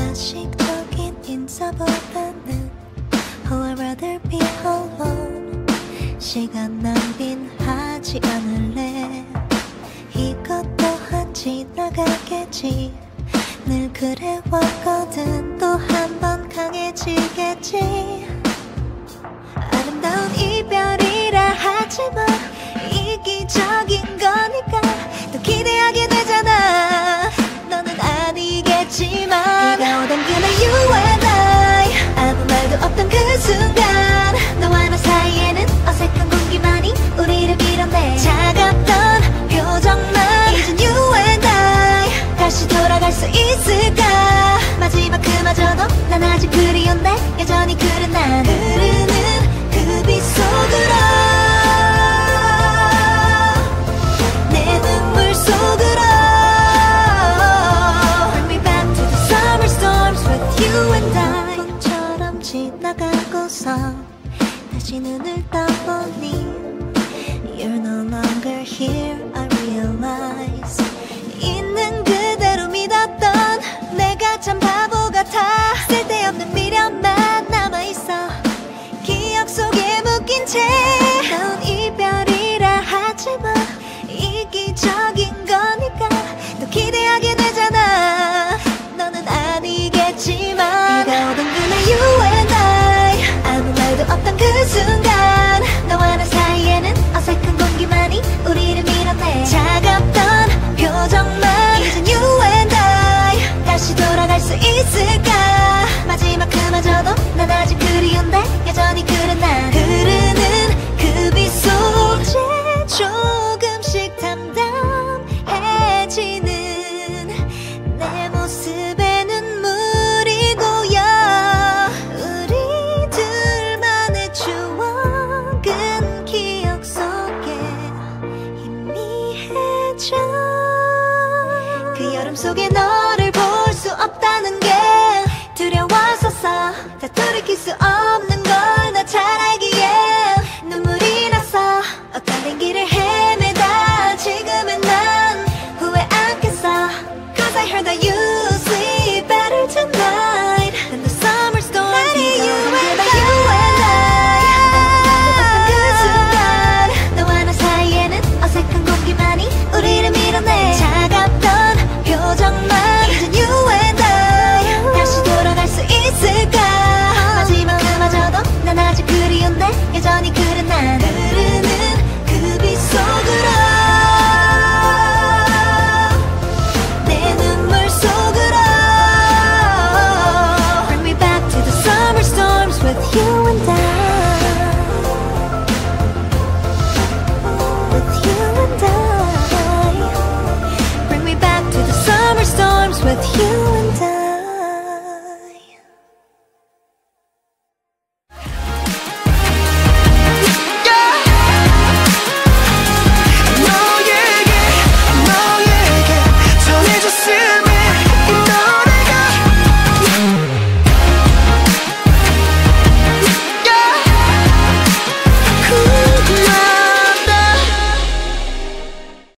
가식적인 인사보다는 Oh I'd rather be alone. 시간 낭비는 하지 않을래. 이것 또한 지나가겠지. 늘 그래왔거든. 또 한 번 강해지겠지. 아름다운 이별이라 하지만 이기적인 거니까 또 기대하게 되잖아. 너는 아니겠지만 비가 오던 그날 you and I 아무 말도 없던 그 순간 너와 나 사이에는 어색한 공기만이 우리를 밀어내. 차갑던 표정만 이젠 you and I 다시 돌아갈 수 있을까. 마지막 그마저도 난 아직 그리운데 여전히 그런 난 흐르는 그 빛 속으로 내 눈물 속으로 Bring me back to the summer storms with you and I. 풍처럼 지나가고서 다시 눈을 떠보니 You're no longer here I realize. 있는 그대로 믿었던 내가 참 바보 같아. 쓸데없는 미련만 남아있어. 기억 속에 묶인 채. 아름다운 이별이라 하지만 이기적인 거니까 또 기대하게 되잖아. 너는 아니겠지만 비가 오던 그날 you and I 아무 말도 없던 그 순간 너와 나 사이에는 어색한 공기만이 우리를 밀어내. 차갑던 표정만 이젠 you and I 다시 돌아갈 수 있을까. 마지막 그마저도 난 아직 그리운데 여전히 그런 난 흐르는 그 빛 속 이제 조금씩 담담해지는 내 모습에 눈물이 고여. 우리 둘만의 추억은 기억 속에 희미해져. 그 여름 속에 너를 볼 수 없다는 게 두려웠었어. 다 돌이킬 수 없는